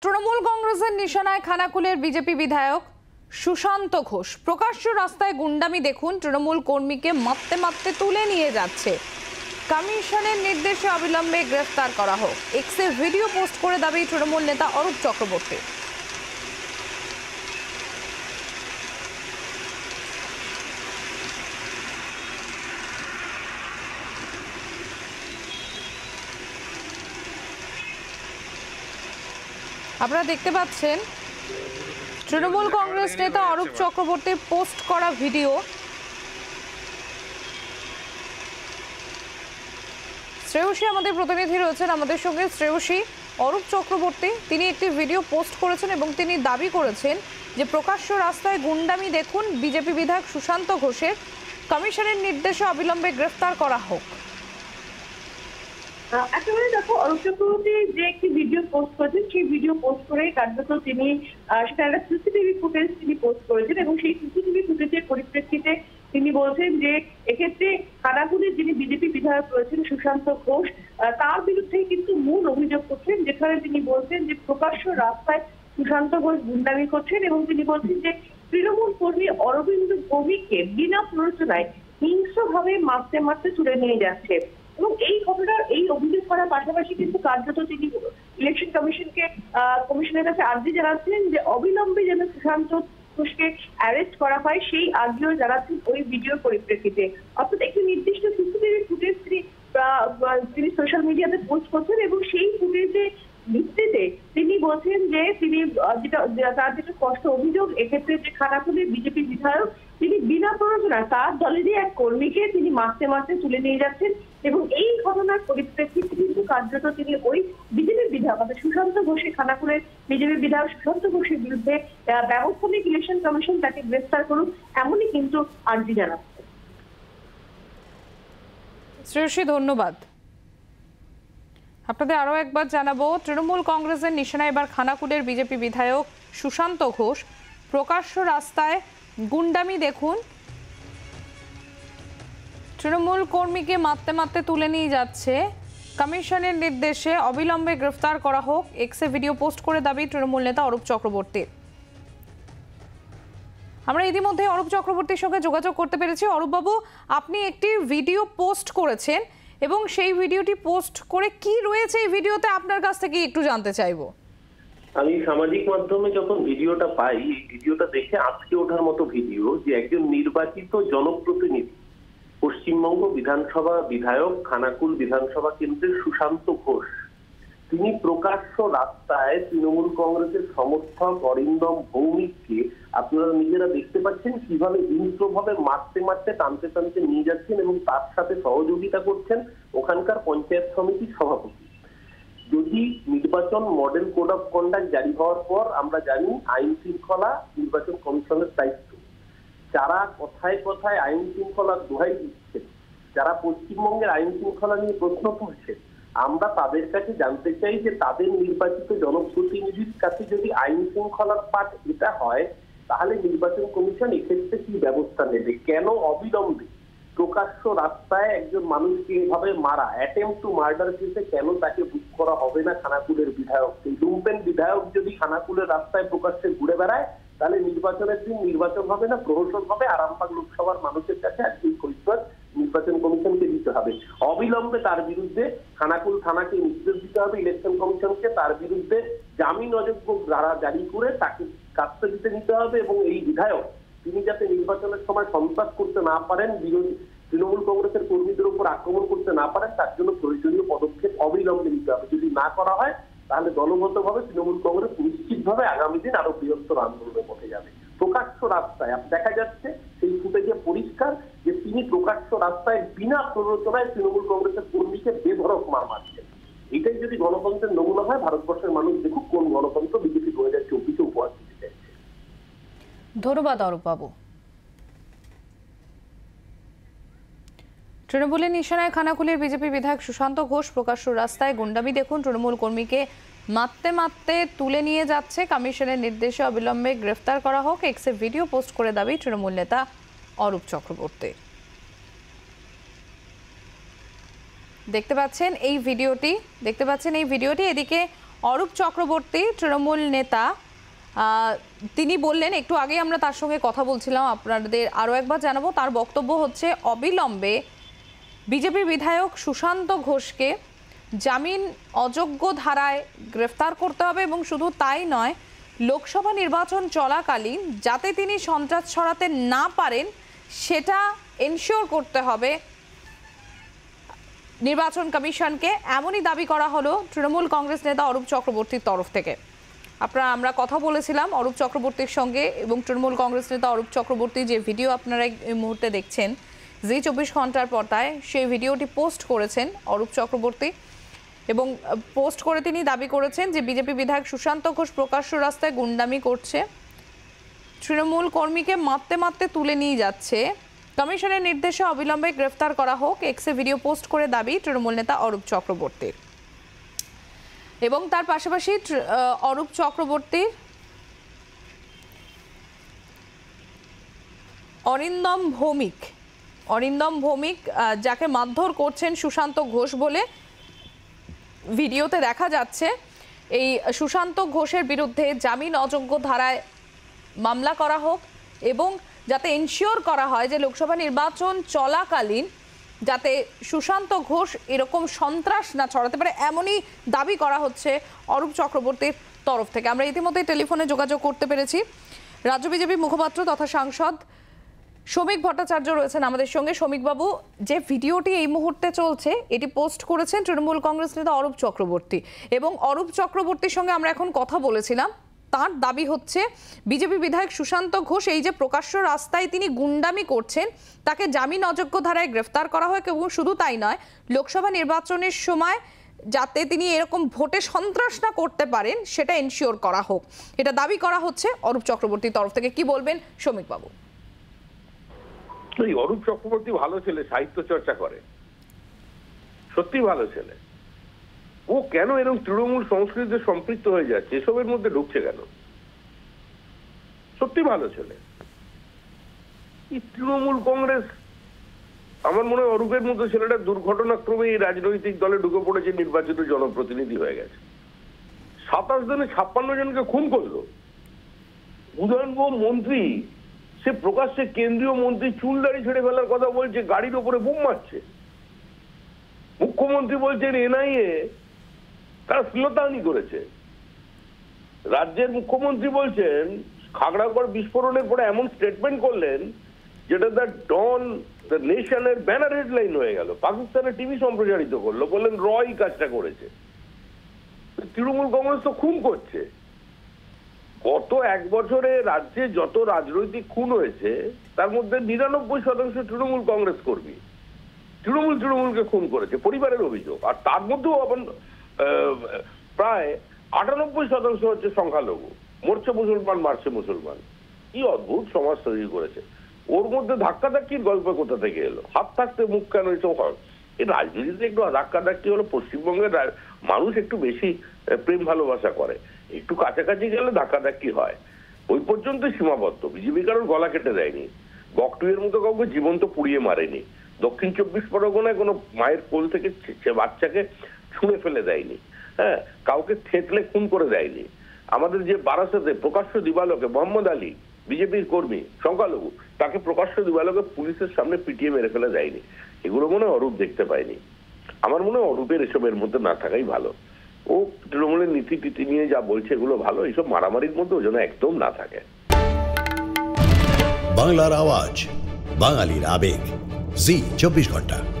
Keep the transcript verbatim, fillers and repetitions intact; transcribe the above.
তৃণমূল কংগ্রেসের নিশানায় খানাকুলের বিজেপি বিধায়ক সুশান্ত ঘোষ। প্রকাশ্য রাস্তায় গুন্ডামি দেখুন, তৃণমূল কর্মীকে মারতে মারতে তুলে নিয়ে যাচ্ছে। কমিশনের নির্দেশে অবিলম্বে গ্রেফতার করা হোক। এক্সে ভিডিও পোস্ট করে দাবি তৃণমূল নেতা অরূপ চক্রবর্তী। আপনারা দেখতে পাচ্ছেন তৃণমূল কংগ্রেস নেতা অরূপ চক্রবর্তীর পোস্ট করা ভিডিও। শ্রেয়সী আমাদের প্রতিনিধি রয়েছেন আমাদের সঙ্গে। শ্রেয়সী, অরূপ চক্রবর্তী তিনি একটি ভিডিও পোস্ট করেছেন এবং তিনি দাবি করেছেন যে প্রকাশ্য রাস্তায় গুন্ডামি দেখুন, বিজেপি বিধায়ক সুশান্ত ঘোষের কমিশনের নির্দেশে অবিলম্বে গ্রেফতার করা হোক। একেবারে দেখো, অরূপ চক্রবর্তী যে একটি ভিডিও পোস্ট করেছেন, সেই ভিডিও পোস্ট করে কার্যত তিনি সেটা একটা সিসিটিভি ফুটেজ তিনি পোস্ট করেছেন এবং সেই সিসিটিভি ফুটেজের পরিপ্রেক্ষিতে তিনি বলছেন যে এক্ষেত্রে খানাকুলের যিনি বিজেপি বিধায়ক রয়েছেন সুশান্ত ঘোষ, তার বিরুদ্ধে কিন্তু মূল অভিযোগ করছেন, যেখানে তিনি বলছেন যে প্রকাশ্য রাস্তায় সুশান্ত ঘোষ গুন্ডামি করছেন এবং তিনি বলছেন যে তৃণমূল কর্মী অরবিন্দ ভৌমিককে বিনা প্ররোচনায় হিংস্রভাবে মারতে মারতে তুলে নিয়ে যাচ্ছে। এবং এই ঘটনার এই অভিযোগ করার পাশাপাশি কিন্তু কার্যত তিনি ইলেকশন কমিশনকে কমিশনের কাছে আর্জি জানাচ্ছেন যে অবিলম্বে যেন সুশান্ত ঘোষকে অ্যারেস্ট করা হয়, সেই আর্জিও জানাচ্ছেন ওই ভিডিওর পরিপ্রেক্ষিতে। অর্থাৎ একটি নির্দিষ্ট সিসিটিভি ফুটেজ তিনি তিনি সোশ্যাল মিডিয়াতে পোস্ট করছেন এবং সেই ফুটেজে ভিত্তিতে তিনি বলছেন যে তিনি যেটা তার যেটা স্পষ্ট অভিযোগ, এক্ষেত্রে যে খানাকুলের বিজেপি বিধায়ক তিনি বিনা প্ররোচনায় তার দলেরই এক কর্মীকে তিনি মারতে মারতে তুলে নিয়ে যাচ্ছেন এবং এই ঘটনার পরিপ্রেক্ষিতে কিন্তু কার্যত তিনি ওই বিজেপির বিধায়ক অর্থাৎ সুশান্ত ঘোষের খানাকুলের বিজেপির বিধায়ক সুশান্ত ঘোষের বিরুদ্ধে ব্যবস্থা নিয়ে ইলেকশন কমিশন তাকে গ্রেফতার করুক, এমনই কিন্তু আর্জি জানাচ্ছে। শ্রেয়সী, ধন্যবাদ। আপনাদের আরো একবার জানাবো, তৃণমূল কংগ্রেসের নিশানায় এবার খানাকুলের বিজেপি বিধায়ক সুশান্ত ঘোষ। প্রকাশ্য রাস্তায় গুন্ডামি দেখুন, তৃণমূল কর্মীকে মারতে মারতে তুলে নিয়ে যাচ্ছে। কমিশনের নির্দেশে অবিলম্বে গ্রেফতার করা হোক। এক্সে ভিডিও পোস্ট করে দাবি তৃণমূল নেতা অরূপ চক্রবর্তীর। আমরা ইতিমধ্যে অরূপ চক্রবর্তীর সঙ্গে যোগাযোগ করতে পেরেছি। অরূপবাবু, আপনি একটি ভিডিও পোস্ট করেছেন এবং সেই ভিডিওটি পোস্ট করে কি রয়েছে এই ভিডিওতে আপনার কাছ থেকে একটু জানতে চাইবো। আমি সামাজিক মাধ্যমে যখন ভিডিওটা পাই, এই ভিডিওটা দেখে আজকে ওঠার মতো ভিডিও যে একজন নির্বাচিত জনপ্রতিনিধি, পশ্চিমবঙ্গ বিধানসভা বিধায়ক, খানাকুল বিধানসভা কেন্দ্রের সুশান্ত ঘোষ, তিনি প্রকাশ্য রাস্তায় তৃণমূল কংগ্রেসের সমর্থক অরিন্দম ভৌমিককে আপনারা নিজেরা দেখতে পাচ্ছেন কিভাবে হিংস্রভাবে মারতে মারতে টানতে টানতে নিয়ে যাচ্ছেন এবং তার সাথে সহযোগিতা করছেন ওখানকার পঞ্চায়েত সমিতির সভাপতি। যদি নির্বাচন মডেল কোড অফ কন্ডাক্ট জারি হওয়ার পর আমরা জানি আইন শৃঙ্খলা নির্বাচন কমিশনের দায়িত্ব, যারা কথায় কথায় আইন শৃঙ্খলার দোহাই দিচ্ছেন, যারা পশ্চিমবঙ্গের আইন শৃঙ্খলা নিয়ে প্রশ্ন তুলছেন, আমরা তাদের কাছে জানতে চাই যে তাদের নির্বাচিত জনপ্রতিনিধির কাছে যদি আইন শৃঙ্খলার পাঠ এটা হয়, তাহলে নির্বাচন কমিশন এক্ষেত্রে কি ব্যবস্থা নেবে? কেন অবিলম্বে প্রকাশ্য রাস্তায় একজন মানুষকে এভাবে মারা, অ্যাটেম্প টু মার্ডার কেসে কেন তাকে বুক করা হবে না খানাকুলের বিধায়ক? এই লুম্পেন বিধায়ক যদি খানাকুলের রাস্তায় প্রকাশ্যে ঘুরে বেড়ায়, তাহলে নির্বাচনের দিন নির্বাচন হবে না, প্রহসন হবে। আরামবাগ লোকসভার মানুষের কাছে আজকে কৈফিয়ত নির্বাচন কমিশনকে দিতে হবে। অবিলম্বে তার বিরুদ্ধে খানাকুল থানাকে নির্দেশ দিতে হবে, ইলেকশন কমিশনকে তার বিরুদ্ধে জামিন অযোগ্য ধারা জারি করে তাকে কাস্টডিতে নিতে হবে এবং এই বিধায়ক তিনি যাতে নির্বাচনের সময় সন্ত্রাস করতে না পারেন, বিরোধী তৃণমূল কংগ্রেসের কর্মীদের উপর আক্রমণ করতে না পারেন, তার জন্য প্রয়োজনীয় পদক্ষেপ অবিলম্বে নিতে হবে। যদি না করা হয় তাহলে দলগতভাবে তৃণমূল কংগ্রেস নিশ্চিতভাবে আগামী দিন আরো বৃহত্তর আন্দোলনের পথে যাবে। প্রকাশ্য রাস্তায় দেখা যাচ্ছে সেই ফুটেজে পরিষ্কার যে তিনি প্রকাশ্য রাস্তায় বিনা প্ররোচনায় তৃণমূল কংগ্রেসের কর্মীকে বেধড়ক মার মারছেন। এটাই যদি গণতন্ত্রের নমুনা হয়, ভারতবর্ষের মানুষ দেখুক কোন গণতন্ত্র বিজেপি দু হাজার চব্বিশে উপহার দিতে চাইছে। ধন্যবাদ অরূপবাবু। তৃণমূলের নিশানায় খানাকুলের বিজেপি বিধায়ক সুশান্ত ঘোষ। প্রকাশ্য রাস্তায় গুন্ডামি দেখুন, তৃণমূল কর্মীকে মারতে মারতে তুলে নিয়ে যাচ্ছে। কমিশনের নির্দেশে অবিলম্বে গ্রেফতার করা হোক। এক্সে ভিডিও পোস্ট করে দাবি তৃণমূল নেতা অরূপ চক্রবর্তী। দেখতে পাচ্ছেন এই ভিডিওটি দেখতে পাচ্ছেন এই ভিডিওটি এদিকে অরূপ চক্রবর্তী তৃণমূল নেতা তিনি বললেন, একটু আগে আমরা তার সঙ্গে কথা বলছিলাম, আপনাদের আরও একবার জানাবো। তার বক্তব্য হচ্ছে অবিলম্বে বিজেপি বিধায়ক সুশান্ত ঘোষকে জামিন অযোগ্য ধারায় গ্রেফতার করতে হবে এবং শুধু তাই নয়, লোকসভা নির্বাচন চলাকালীন যাতে তিনি সন্ত্রাস ছড়াতে না পারেন সেটা এনশিওর করতে হবে নির্বাচন কমিশনকে। এমনই দাবি করা হলো তৃণমূল কংগ্রেস নেতা অরূপ চক্রবর্তীর তরফ থেকে। আপনারা আমরা কথা বলেছিলাম অরূপ চক্রবর্তীর সঙ্গে এবং তৃণমূল কংগ্রেস নেতা অরূপ চক্রবর্তী যে ভিডিও আপনারা এই মুহূর্তে দেখছেন জি চব্বিশ ঘন্টার পর্দায়, সেই ভিডিওটি পোস্ট করেছেন অরূপ চক্রবর্তী এবং পোস্ট করে তিনি দাবি করেছেন যে বিজেপি বিধায়ক সুশান্ত ঘোষ প্রকাশ্য রাস্তায় গুন্ডামি করছে, তৃণমূল কর্মীকে মারতে মারতে তুলে নিয়ে যাচ্ছে, কমিশনের নির্দেশে অবিলম্বে গ্রেফতার করা হোক। এক্সে ভিডিও পোস্ট করে দাবি তৃণমূল নেতা অরূপ চক্রবর্তীর। এবং তার পাশাপাশি অরূপ চক্রবর্তীর অরিন্দম ভৌমিক অরিন্দম ভৌমিক যাকে মারধর করছেন সুশান্ত ঘোষ বলে ভিডিওতে দেখা যাচ্ছে, এই সুশান্ত ঘোষের বিরুদ্ধে জামিন অযোগ্য ধারায় মামলা করা হোক এবং যাতে এনশিওর করা হয় যে লোকসভা নির্বাচন চলাকালীন যাতে সুশান্ত ঘোষ এরকম সন্ত্রাস না ছড়াতে পারে, এমনই দাবি করা হচ্ছে অরূপ চক্রবর্তীর তরফ থেকে। আমরা ইতিমধ্যে টেলিফোনে যোগাযোগ করতে পেরেছি রাজ্য বিজেপি মুখপাত্র তথা সাংসদ শ্রমিক ভট্টাচার্য রয়েছেন আমাদের সঙ্গে। শ্রমিকবাবু, যে ভিডিওটি এই মুহূর্তে চলছে এটি পোস্ট করেছেন তৃণমূল কংগ্রেস নেতা অরূপ চক্রবর্তী এবং অরূপ চক্রবর্তীর সঙ্গে আমরা এখন কথা বলেছিলাম। তার দাবি হচ্ছে বিজেপি বিধায়ক সুশান্ত ঘোষ এই যে প্রকাশ্য রাস্তায় তিনি গুন্ডামি করছেন তাকে জামিন অযোগ্য ধারায় গ্রেফতার করা হয় এবং শুধু তাই নয়, লোকসভা নির্বাচনের সময় যাতে তিনি এরকম ভোটে সন্ত্রাস না করতে পারেন সেটা এনশিওর করা হোক, এটা দাবি করা হচ্ছে অরূপ চক্রবর্তীর তরফ থেকে। কি বলবেন শ্রমিকবাবু? অরূপ চক্রবর্তী ভালো ছেলে, সাহিত্য চর্চা করে, সত্যি ভালো ছেলে। ও কেন এরকম তৃণমূল সংস্কৃতিতে সম্পৃক্ত হয়ে যাচ্ছে, এসবের মধ্যে ঢুকছে কেন? সত্যি ভালো ছেলে। এই তৃণমূল কংগ্রেস, আমার মনে হয় অরূপের মতো ছেলেটা দুর্ঘটনাক্রমে এই রাজনৈতিক দলে ঢুকে পড়েছে, নির্বাচিত জনপ্রতিনিধি হয়ে গেছে। সাতাশ দিনে ছাপ্পান্ন জনকে খুন করলো। উদয়নবাবু মন্ত্রী, সে প্রকাশ্যে কেন্দ্রীয় মন্ত্রী চুল দাড়ি ছেড়ে ফেলার কথা বলছে, গাড়ির ওপরে বোম মারছে। মুখ্যমন্ত্রী বলছেন এনআইএ তারা শ্লীলতাহানি করেছে। রাজ্যের মুখ্যমন্ত্রী বলছেন খাগড়াগড় বিস্ফোরণের পরে এমন স্টেটমেন্ট করলেন যেটা দ্য ডন দ্য নেশনের ব্যানার হেডলাইন হয়ে গেল। পাকিস্তানের টিভি সম্প্রচারিত করলো, বললেন র এই কাজটা করেছে। তৃণমূল কংগ্রেস তো খুন করছে। গত এক বছরে রাজ্যে যত রাজনৈতিক খুন হয়েছে তার মধ্যে নিরানব্বই শতাংশ তৃণমূল কংগ্রেস কর্মী। তৃণমূল তৃণমূলকে খুন করেছে, পরিবারের অভিযোগ। আর তার মধ্যেও প্রায় আটানব্বই শতাংশ হচ্ছে সংখ্যালঘু, মরছে মুসলমান, মারছে মুসলমান। কি অদ্ভুত সমাজ তৈরি করেছে। ওর মধ্যে ধাক্কাধাক্কির গল্প কোথা থেকে এলো? হাত থাকতে মুখ কেন এসব হয়? এই রাজনীতিতে একটু ধাক্কাধাক্কি হলো। পশ্চিমবঙ্গের মানুষ একটু বেশি প্রেম ভালোবাসা করে, একটু কাছাকাছি গেলে ধাক্কাধাক্কি হয়। ওই পর্যন্ত সীমাবদ্ধ। বিজেপি কারোর গলা কেটে দেয়নি, বকটুয়ের মতো কাউকে জীবন্ত পুড়িয়ে মারেনি, দক্ষিণ চব্বিশ পরগনায় কোনো মায়ের কোল থেকে বাচ্চাকে ছুঁড়ে ফেলে দেয়নি, হ্যাঁ, কাউকে থেতলে খুন করে দেয়নি। আমাদের যে বারাসাতে প্রকাশ্য দিবালোকে মোহাম্মদ আলী, বিজেপির কর্মী, সংখ্যালঘু, তাকে প্রকাশ্য দিবালোকে পুলিশের সামনে পিটিয়ে মেরে ফেলে দেয়নি। এগুলো মনে হয় অরূপ দেখতে পায়নি। আমার মনে হয় অরূপের এসবের মধ্যে না থাকাই ভালো। ও তৃণমূলের নীতি টিতি নিয়ে যা বলছে এগুলো ভালো, এইসব মারামারির মধ্যে ও যেন একদম না থাকে। বাংলার আওয়াজ, বাঙালির আবেগ, জি চব্বিশ ঘন্টা।